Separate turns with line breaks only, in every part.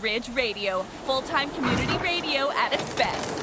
Ridge Radio, full-time community radio at its best.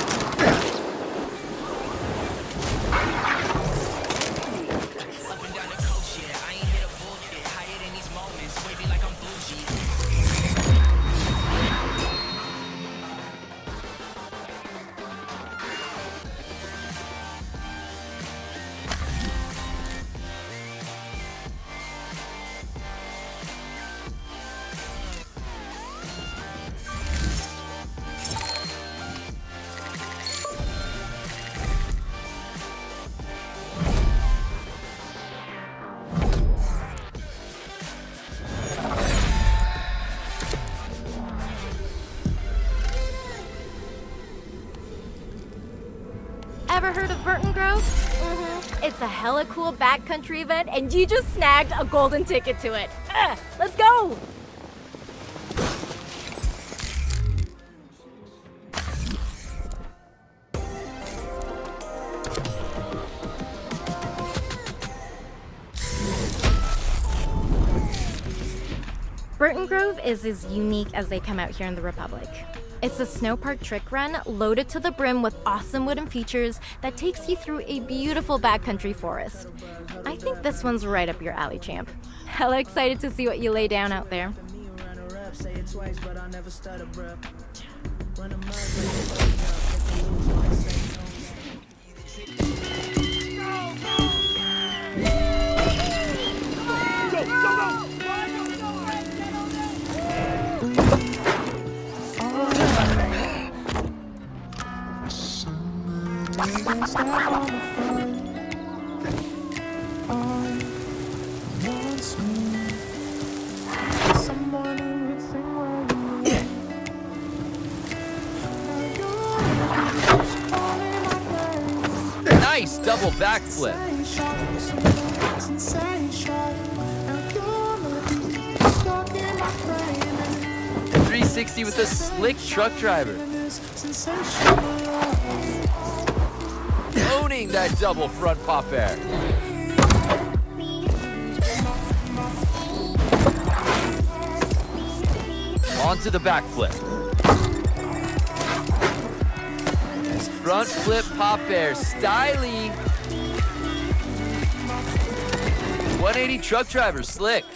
Ever heard of Burton Grove? It's a hella cool backcountry event, and you just snagged a golden ticket to it. Let's go! Burton Grove is as unique as they come out here in the Republic. It's a snowpark trick run loaded to the brim with awesome wooden features that takes you through a beautiful backcountry forest. I think this one's right up your alley, champ. Hella excited to see what you lay down out there.
Nice double backflip. 360 with a slick truck driver. Owning that double front pop air. Onto the backflip. Front flip pop air, styly. 180 truck driver, slick.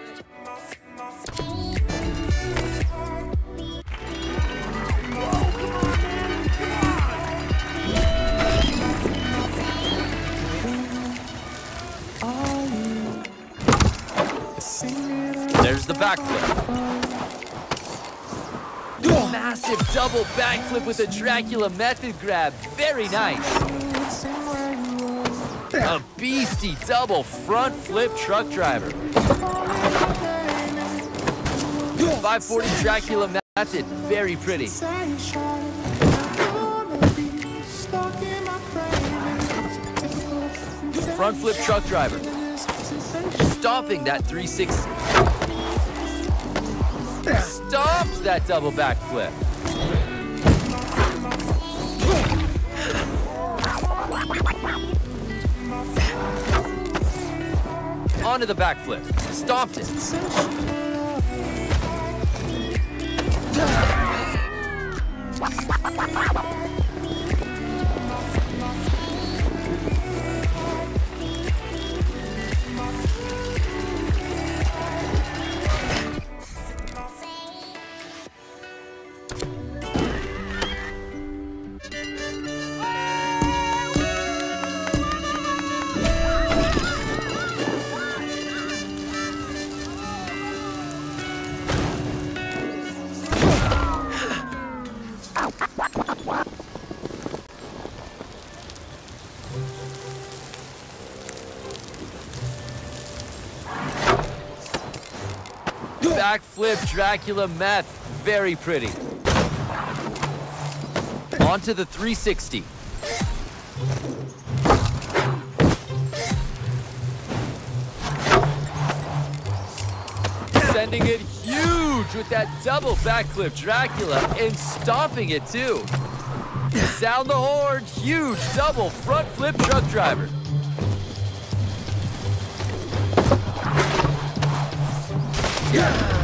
There's the backflip. Massive double backflip with a Dracula method grab. Very nice. A beastie double front flip truck driver. 540 Dracula method. Very pretty. Front flip truck driver. Stopping that 360. Stopped that double backflip. Onto the backflip. Stopped it. Backflip Dracula meth. Very pretty. Onto the 360. Sending it huge with that double backflip Dracula and stomping it too. Sound the horn. Huge double front flip truck driver. Yeah.